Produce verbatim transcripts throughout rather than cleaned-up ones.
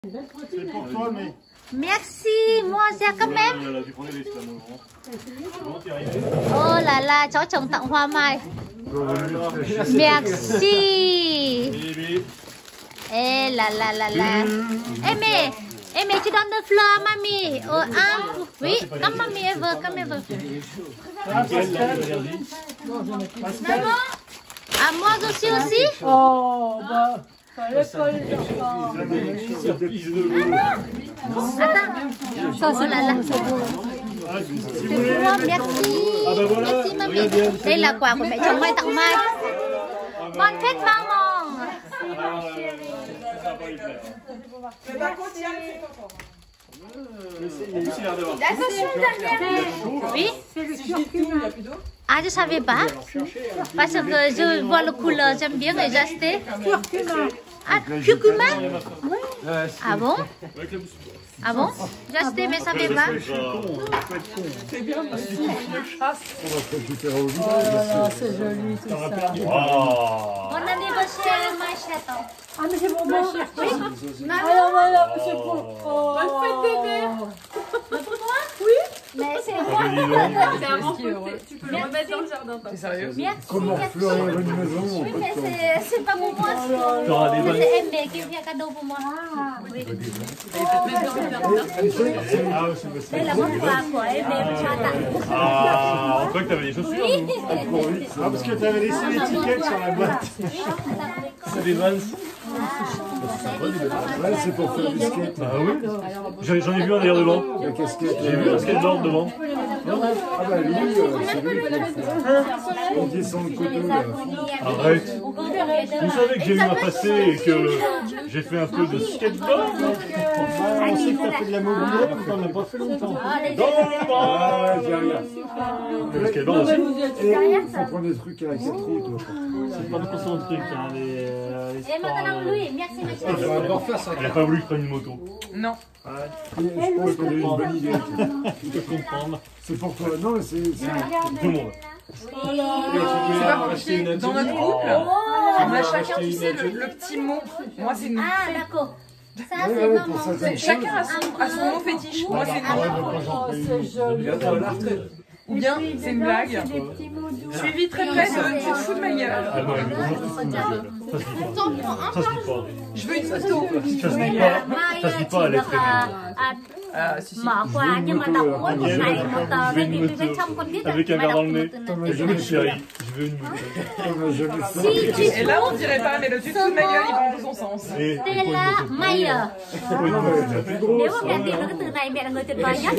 C'est pour toi, mais... Merci, moi aussi quand même. Oh là là, cháu chồng tặng hoa mai. Merci. Eh là là là là. Aimé, Aimé, tu donnes de fleurs, mamie. Oh, un. Oui, comme mamie, elle veut, comme elle veut. Maman, à moi aussi aussi. Oh, bah. Attends. Ça, c'est là, là. C'est moi, merci. Merci, mamie. Đây là quà của mẹ chồng Mai tặng Mai. Bon fête, maman. Oui. Ah, je ne savais pas. Parce que je vois le couleur, j'aime bien et j'ai acheté. Ah, curcuma? Ah bon? Ah bon? J'ai acheté, mais ça ne savais pas. C'est bien, oh là là, c'est joli tout ça. Bon anniversaire, ma chérie. Ah, mais c'est pour moi. Oui. Alors voilà, c'est pour... Oh. Bonne fête des mères. Pour moi? Oui. Mais c'est moi. C'est un bon tu peux le remettre dans le jardin. T'es sérieux? Merci. Comment fleurir une maison? Oui, mais c'est pas pour moi. C'est Aimé qui vient cadeau pour moi. Ah, oui. Đây là món quà của Aimé cho tặng. Ah, on croit que t'avais des chaussures. Oui. Ah, parce que t'avais laissé l'étiquette sur la boîte. C'est des Vans. Ouais, c'est pour faire du skate. Ah oui. J'en ai vu un d'ailleurs devant. La casquette. J'ai vu un skateboard devant. Ah bah lui, c'est lui qui a fait. On descend le coteau là. Arrête. Vous savez que j'ai eu un passé et que j'ai fait un peu de skateboard. On sait que t'as fait de la mobilette, mais t'en as pas fait longtemps. Ah, j'ai rien. le skateboard aussi. Et faut prendre des trucs à la quatre roues, toi. C'est pas de son truc, hein, les... Et maintenant, lui, merci, merci. On va encore faire ça. Elle a pas voulu que je prenne une moto. Non. Je pense qu'on a une bonne idée. Je peux comprendre. C'est pour toi. Non, mais c'est... Tout le monde. C'est pas compliqué. Dans notre couple, on a chacun, tu sais, le, le petit mot. Moi, c'est nous. Ah, d'accord. Ça, Ouais, c'est ouais, maman. pour certaines Chacun a son, a son mot fétiche. Moi, c'est Oh, c'est joli. ou bien c'est une blague. Suivi très près de tu te fous de ma gueule. Ah non, elle est toujours toute seule. Ça se dit pas. Ça se dit pas. Je veux une photo. Ça se dit pas. Ça se dit pas à l'être aimé. Ah, si, si. Mở quà nhưng mà đọc mỗi một ngày một tờ đây thì bên trong con biết Avec un verre dans le nez. Je veux une chérie. Je veux une moto. Et là, on dirait pas, mais le tu te fous de ma gueule, il prend tout son sens. Et Stella Mayer. Nếu mà mẹ tìm được cái từ này, mẹ là người tuyệt vời nhất.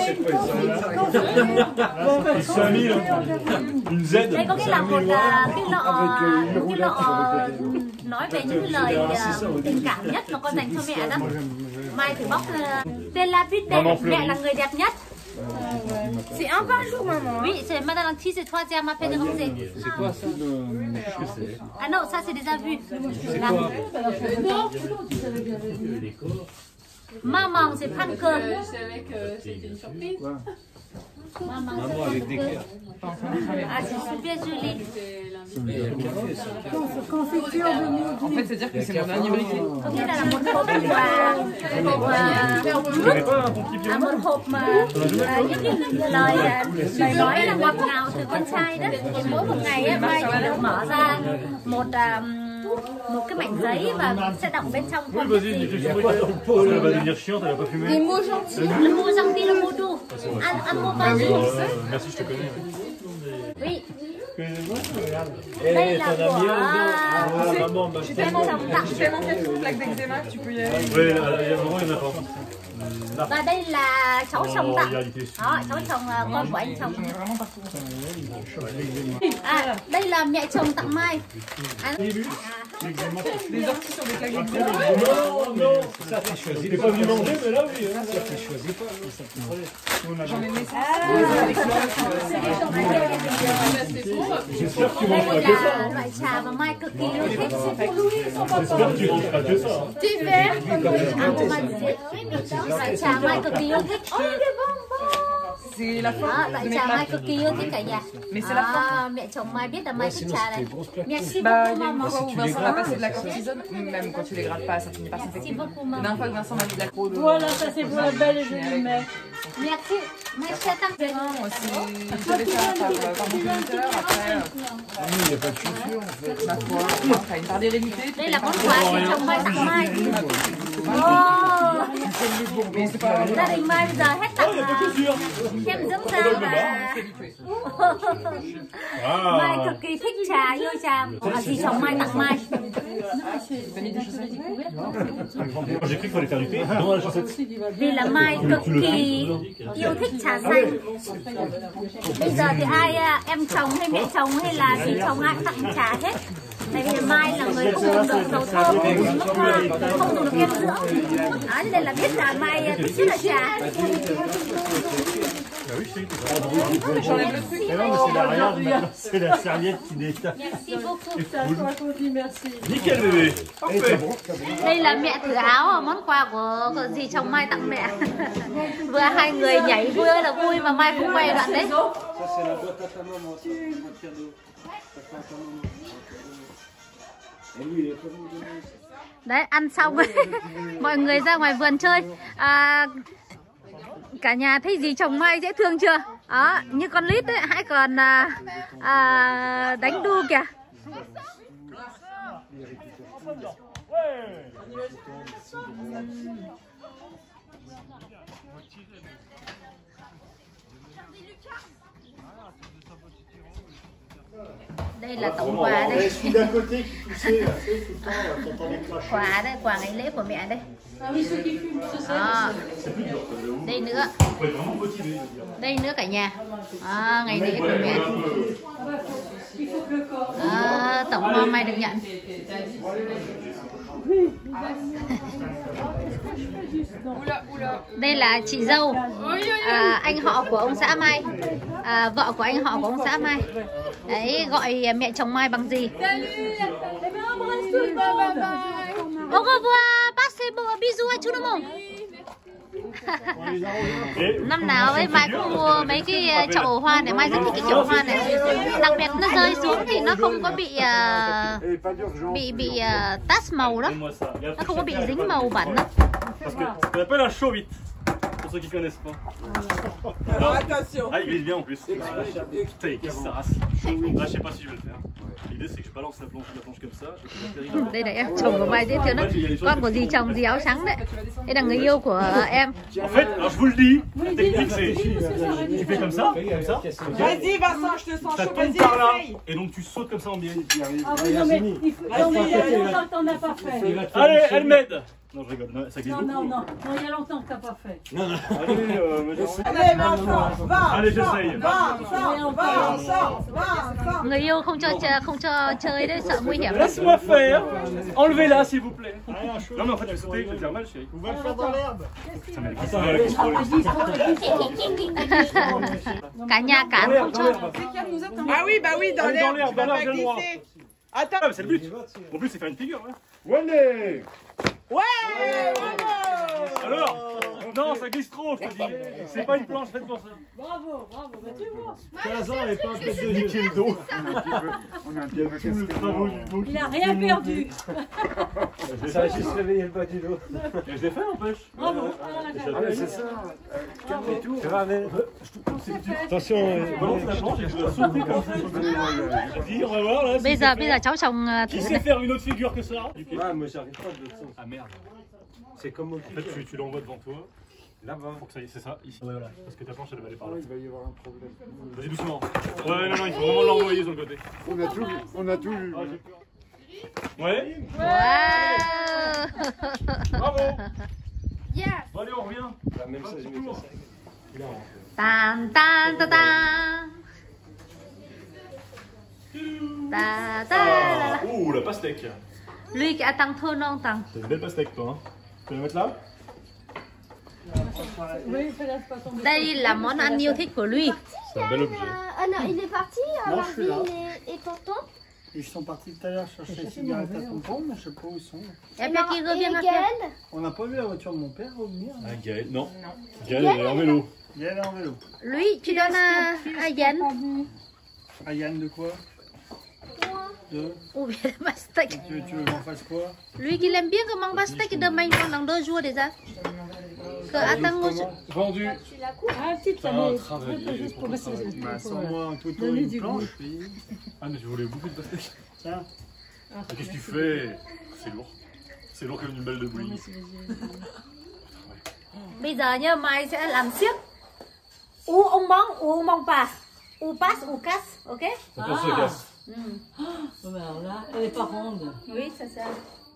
cinq mille. Une Z. Đây có nghĩa là một cái lọ, cái lọ nói về những lời tình cảm nhất mà con dành cho mẹ đó. Mai thử bóc. Stella Biden, mẹ là người đẹp nhất. C'est un par jour, maman. Oui, c'est Madame Lanty, c'est troisième appel de rosé. C'est quoi ça de... Ah non, ça c'est déjà vu. C'est quoi? Maman, c'est Franco. Je savais que c'était une surprise. Maman, Maman avec des cœurs. ah, c'est super joli. En fait, c'est dire que c'est mon dernier briquet. Có nghĩa là một hộp quà, một à, một hộp mà à, những cái lời lời nói là ngọt ngào từ con trai đó. Thì mỗi một ngày á, Mai chỉ được mở ra một một cái mảnh giấy và sẽ đọc bên trong Oui, con vas-y, viết dis gì. quelque chose. Elle va devenir chiante, elle va pas fumer. Des mots gentils. Le mot gentil, le mot doux. Un, un mot pas doux. Euh, merci, je te connais. Oui. Eh, Đây là t'en as mis un của dedans. Ah, maman, bah, Je suis je tellement, Chồng tặng. je suis tellement faite pour plaque d'eczéma que tu peux y aller. Oui, il y a vraiment, il y en a pas. và đây là cháu chồng Oh, tặng. il y a été sûr. Đó, cháu chồng là con của anh chồng. J'en ai vraiment partout. À, đây là mẹ chồng tặng Mai. À, Des orties sur des plaques d'eczéma. Non, non, ça t'es choisi. T'es pas venu manger, mais là, oui. Ça t'es choisi pas. J'en ai laissé. J'espère que tu đây mangeras que ça. là loại trà mà Mai cực kỳ yêu thích. J'espère que tu mangeras que ça. Thé vert, un romantique. Loại trà Mai cực kỳ yêu thích. Oh, il est bon, bon. C'est la fin. Đó, loại trà Mai cực kỳ yêu thích cả nhà. Mais c'est la À, mẹ chồng Mai biết là Mai thích trà này. Merci Bah, beaucoup il y a une maman. fois où Vincent l'a passé de la cortisone, même quand tu les grattes pas, ça finit par s'infecter. Merci beaucoup La maman. dernière fois que Vincent m'a mis de la croix de... Voilà, ça c'est pour la belle et jolie mère. Merci. Merci à ta Moi, c'est... J'avais fait ça par, par mon moniteur, après... Ah oui, il n'y a pas de chaussures en fait. Ma foi, enfin, t'as une part d'hérédité. Đây là món quà chị chồng Mai tặng Mai. Mais c'est pas... Gia đình Mai bây giờ hết tặng là kem dưỡng da và Mai cực kỳ thích trà, yêu trà. À, chị chồng Mai tặng Mai. J'ai cru qu'il fallait faire du thé dans la chaussette. Vì là Mai cực kỳ yêu thích trà xanh. Bây giờ thì ai em chồng hay mẹ chồng hay là chị chồng ai cũng tặng trà hết. Tại vì Mai là người không dùng được dầu thơm, không dùng nước hoa, không dùng được kem dưỡng. Đó, nên là biết là Mai thích rất là trà. Ah oui, je sais. Mais non, mais c'est la regarde, maintenant, c'est la serviette qui détache. Merci beaucoup. Merci. Nickel bébé. Parfait. Đây là mẹ thử áo, món quà của, của dì chồng Mai tặng mẹ. Vừa hai người nhảy vui ơi là vui mà Mai không quay đoạn đấy. Đấy, ăn xong rồi mọi người ra ngoài vườn chơi. À, cả nhà thấy dì chồng Mai dễ thương chưa? Đó, như con lít ấy, hãy còn à, à, đánh đu kìa. Đây là tổng quà đây. Quà đây, quà ngày lễ của mẹ đây. Đó. Đây nữa. Đây nữa cả nhà. À, ngày lễ của mẹ. À, tổng hoa Mai được nhận. Đây là chị dâu, à, anh họ của ông xã Mai, à, vợ của anh họ của ông xã Mai. Đấy, gọi mẹ chồng Mai bằng gì? Au revoir, passez bon bisous à tout le monde. Năm nào ấy Mai cũng mua mấy cái chậu hoa này, Mai rất thích cái chậu hoa này. Đặc biệt nó rơi xuống thì nó không có bị uh, bị bị uh, tát màu đó, nó không có bị dính màu bẩn đó. Parce que ça s'appelle un chaud vite, pour ceux qui connaissent pas. Alors attention. Ah, il glisse bien en plus. Putain, il casse sa race. Là, je sais pas si je vais le faire. L'idée, c'est que je balance la planche, la planche comme ça. Đây là em chồng của Mai dễ thương đấy. Con của dì chồng dì áo trắng đấy. Đây là người yêu của em. En fait, alors je vous le dis, la technique c'est tu fais comme ça, comme ça. Vas-y Vincent, je te sens Ça chaud, tombe vas-y, par là essaye. et donc tu sautes comme ça en biais. Ah oui, non mais il faut... non, mais il y a longtemps que t'en as pas fait. Allez, elle m'aide. Non, je rigole, non, ça glisse Non, beaucoup. non, non, non, il y a longtemps que t'as pas fait. Allez, euh, me dis- Allez Vincent, va. Allez, j'essaye. Vincent, Vincent, Vincent. Người yêu không cho chơi- không cho chơi đấy, sợ nguy hiểm lắm. Laisse-moi faire. Enlevez-la s'il vous plaît. Non mais en fait, elle sautait, je vais faire mal, chérie. On va le faire dans l'herbe. Putain, mais elle glisse pas, elle glisse pas. Cả nhà cản không cho. Ah oui, bah oui, dans Allez, dans l'air, l'air, tu dans vas l'air, pas j'ai le droit. glisser. Attends. Ah, mais c'est le but. En plus, c'est faire une figure. Hein. Allez. Ouais, bravo. Alors, non, ça glisse trop, je te dis. C'est pas une planche faite pour ça. Bravo, bravo, bah tu vois. quinze ans et pas un peu de niquer le dos. On a un pied Tout le travaux du dos. Il a rien perdu. Ça a juste réveillé le bas du dos. Mais je l'ai fait, n'empêche. Bravo. Ah mais c'est ça. Calme tout. Attention, balance la planche et je dois sauter comme ça. Vas-y, on va voir là. Bây giờ bây giờ cháu chồng uh, Qui thử sait này. faire une autre figure que ça? Ah moi j'arrive pas de l'autre sens. Ah merde. C'est comme au En fait, tu, tu l'envoies devant toi. là-bas. Faut que ça y est, c'est ça, ici. Ouais, voilà. Parce que ta planche, elle va aller par là. Il va y avoir un problème. Vas-y, doucement. Ouais, non, non, il faut vraiment l'envoyer sur le côté. On a tout vu. On a tout vu. Ah, j'ai peur. Ouais. Wow. Bravo. Yes. Bon, allez, on revient. La même chose, je vais faire ça. Tan tan ta ta. Ta ta. Ah, ouh, la pastèque. Lui qui a tăng thôn non tăng. C'est une belle pastèque, toi. Hein. Tu peux la mettre là? Oui, fais-la pas tomber. Đây là món ăn yêu thích của lui. C'est un bel objet. Ah non, il est parti, Non, Marvin je suis là. et, et tonton. Ils sont partis tout à l'heure chercher les cigarettes à tonton, mais je sais pas où ils sont. Em là qui revient après. On n'a pas vu la voiture de mon père revenir. Ah, Gaël, non. Gaël, elle est en vélo. Gaël est en vélo. Lui, tu donnes à, à Yann. À Yann de quoi? De Ou bien le pastèque. Tu veux, tu veux qu'on fasse quoi? Lui qui l'aime bien comment pastèque, il donne une pendant deux jours déjà. Que attends, Vendu. Ah, si, ça Putain, me... travailler, Juste pour passer... Bah, sans moi, un couteau et Donner une du planche. goût. Puis... Ah, mais tu voulais beaucoup de pastèques. Tiens. Mais qu'est-ce que tu fais? C'est lourd. C'est lourd comme une balle de bowling. bây giờ nhá, Mai sẽ làm xiếc. U ông bóng, u ông bóng pass. U pass, u casse, ok? Donc on se casse. Oh, mais alors là, elle est pas ronde. Oui, c'est ça.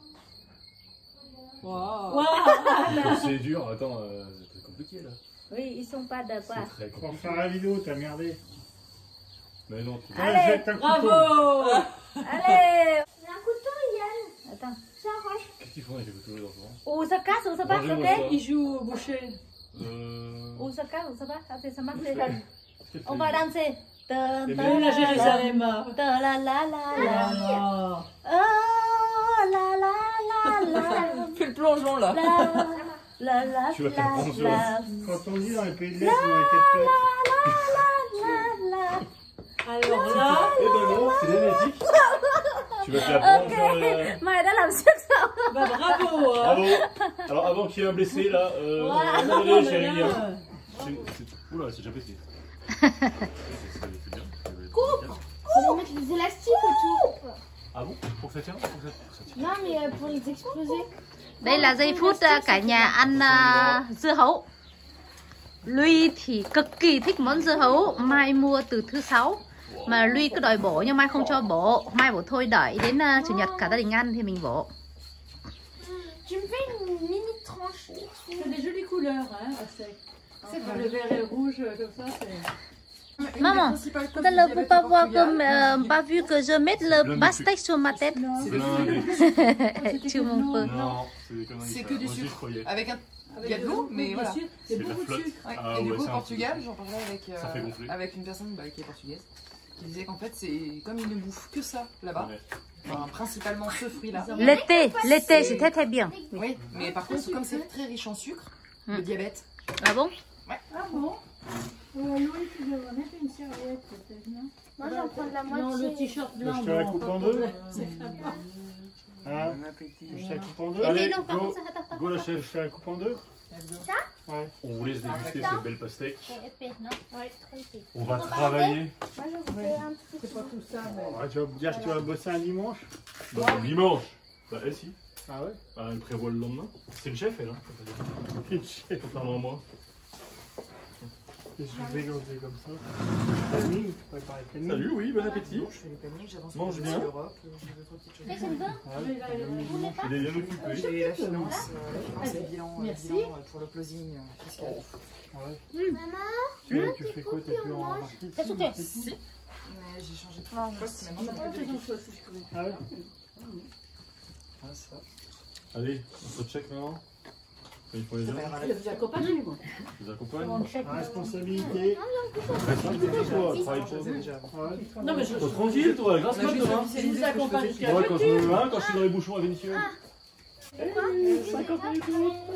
Waouh. C'est dur, attends, euh, c'est très compliqué là. Oui, ils sont pas de quoi. C'est très Pour compliqué. faire la vidéo, t'as merdé. Mais non, tu Ouais, Allez, jette un couteau. Bravo. Allez. Un couteau, Yann. Attends. Qu'est-ce qu'ils font avec les couteaux dans ce U se casse, u se passe, Mangez-moi ok? ça. Il joue au boucher. Euh... U se casse, u se passe. Après, ça marche. Qu'est-ce qu'elle On fait? va danser. Ta, Eh ta, ben, La Jérusalem. ta, la, la, la, la. Alors. Oh, la, la, la, la. Fais le plongeon là. La, la, la, Tu vas faire la, bronzer. la. Quand on dit dans les pays de l'Est, on a été Alors là. Eh ben non, c'est génétique. Tu vas te la prendre sur la... Mai đã làm siếc sao? Bah bravo. Hein. Bravo. Alors avant qu'il y ait un blessé là, euh... Wow. Allez Non, mais chérie. là, hein. C'est- c'est- Oula, c'est déjà blessé. C'est c'est bien. Coupe. Faut les mettre des élastiques autour. Ah bon? Pour que ça tient? Pour que ça, pour que ça tient. Non, mais euh, pour les exploser. Đây là giây phút uh, cả nhà ăn uh, dưa hấu. Luy thì cực kỳ thích món dưa hấu. Mai mua từ thứ sáu. Mà Luy cứ đòi bổ nhưng Mai không cho bổ. Mai bảo thôi đợi đến uh, chủ nhật cả gia đình ăn thì mình bổ. Tu me fais une mini tranche. C'est des jolies couleurs, hein, à sec. C'est comme le vert et le rouge, comme ça, c'est... Maman, tout à l'heure, pour pas voir comme, euh, pas vu que je mette le pastèque sur ma tête. Blindé. Tu m'en peux. Non, c'est des conneries. C'est ça. que du Moi aussi, je sucre. croyais. Avec un... Il y a de l'eau, mais voilà. Il y C'est a de la beaucoup de flotte. sucre. Ouais. Ah et du ouais, coup, c'est au un Portugal, j'en parlais avec, euh, Ça fait gonfler. avec une personne bah, qui est portugaise, qui disait qu'en fait, c'est comme ils ne bouffent que ça là-bas, Ouais. enfin, principalement ce fruit-là. L'été, l'été, c'est très très bien. Oui, mais par contre, comme c'est très riche en sucre, le diabète. Ah bon? Ah bon? Ouais, Louis, tu devrais mettre une serviette, peut-être, non? Moi, j'en prends de la Non, le moitié. t-shirt Je blanc. te la bon, coupe pas en de deux. problème, c'est pas grave. Hein? Bon appétit. Je te la coupe en deux. Allez, non, par go. contre, ça, attends, attends. Go la Je chef. te la coupe en deux. Ouais. On vous laisse déguster cette belle pastèque. C'est épais, non? Ouais, trop épais. On va travailler. Moi, j'en fais un petit C'est pas tout ça, mais... Ouais, tu vas me dire que tu vas bosser un dimanche? Bah, dimanche. Bah, elle si. Ah ouais? Bah, elle prévoit le lendemain. C'est le chef, elle, hein. Contrairement à moi. Qu'est-ce que je vais lancer comme ça? Camille, tu prépares les camilles? Salut, oui, bon appétit. Je fais les paniers, j'avance Mange sur bien. l'Europe, j'ai deux trois petites choses. Fais comme ça. Il est bien occupé. J'ai la finance, euh, la finance et le bilan, euh, Merci. bilan euh, pour le closing euh, fiscal. Ouais. Tu, tu fais quoi? T'es plus en marketing? T'as sauté. Si. Mais j'ai changé de poste, maintenant je m'occupe de l'équipe. Ah ouais? Ah, ça. Allez, on se check maintenant. Il faut les Ça gens. va y avoir Il a vous accompagner, moi. Je vous accompagne. Responsabilité. Responsabilité, toi, travaille pour la- nous. déjà. Ouais. Non, mais je... Toi, tranquille, toi, grâce On a à juste toi. officialisé Je ce vous que je accompagne faisais. jusqu'à Moi, quand je, Petit. hein, quand je suis dans les bouchons à Vénitieux. cinquante minutes.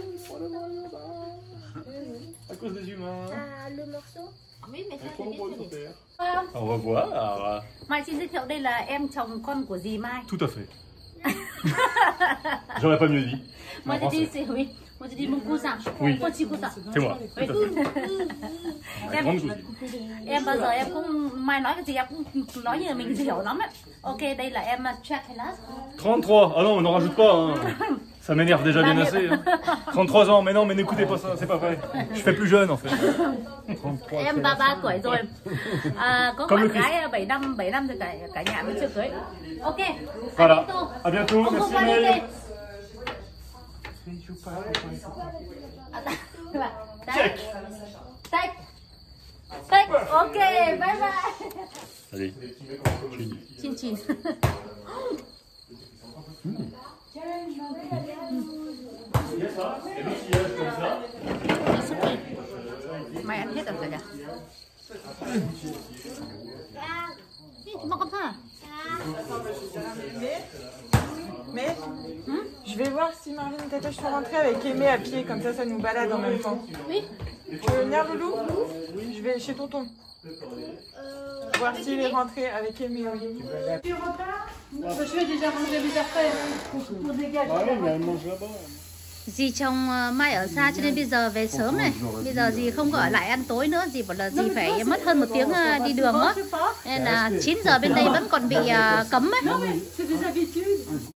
À cause des humains. Ah, le morceau. Oui, mais ça, C'est c'est trop bien, beau, c'est ton bien. père. On va voir. Mai xin giới thiệu đây là em chồng con của dì Mai. Tout à fait. J'aurais pas mieux dit. Moi En j'ai dit français. c'est oui. Moi j'ai dit mon cousin. Oui. Petit cousin. C'est moi, tout à fait. Em, Grande chose. em bao giờ em cũng Mai nói cái gì em cũng nói như là mình hiểu lắm ấy. Ok, đây là em check class. trente-trois. Ah non, on n'en rajoute pas. Hein. Ça m'énerve déjà bien assez. Hein. trente-trois ans, mais non, mais n'écoutez pas ça, c'est pas vrai. Je fais plus jeune en fait. trente-trois. Em ba mươi ba tuổi rồi. À, có Comme bạn le Christ. gái bảy năm, bảy năm rồi cả cả nhà mới chưa cưới. Ok. Voilà. À bientôt. À bientôt. On Merci va voir Maëlle. Check. Check. Check. Ok, bye bye. Allez. Chin chin. Il y a ça, et l'outillage comme ça. Mày ăn hết rồi cả nhà. Ê, mà con sao à? Mais, mais je vais voir si Marvin et Tata sont rentrés avec Aimé à pied, comme ça, ça nous balade en même temps. Oui. Tu veux venir, Loulou? Je vais chez tonton. Voir s'il est rentré avec Aimé. Tu repars? Je vais déjà ranger mes affaires pour, pour dégager. Ah oui, mais elle mange là-bas. Dì chồng Mai ở xa cho nên bây giờ về sớm này. Bây giờ dì không có ở lại ăn tối nữa. Dì bảo là dì phải mất hơn một tiếng đi đường đó. Nên là chín giờ bên đây vẫn còn bị cấm ấy.